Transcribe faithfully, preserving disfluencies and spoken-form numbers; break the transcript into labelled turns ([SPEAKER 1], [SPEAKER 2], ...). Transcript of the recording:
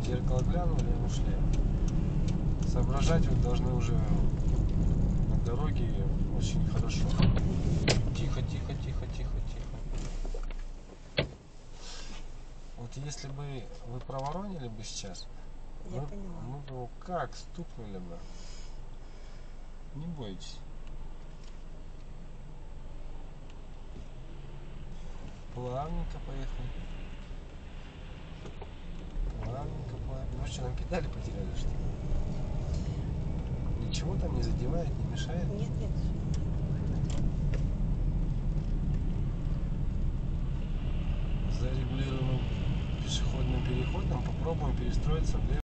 [SPEAKER 1] зеркало глянули и ушли. Соображать вы должны уже на дороге очень хорошо. Тихо, тихо, тихо, тихо, тихо. Вот если бы вы проворонили бы сейчас,
[SPEAKER 2] Я
[SPEAKER 1] мы,
[SPEAKER 2] поняла.
[SPEAKER 1] мы бы его как стукнули бы. Не бойтесь. Плавненько поехали. Плавненько, плавненько. Вы что, на педали потеряли, что ли? Ничего там не задевает, не мешает?
[SPEAKER 2] Нет, нет.
[SPEAKER 1] За регулируемым пешеходным переходом попробуем перестроиться в левую.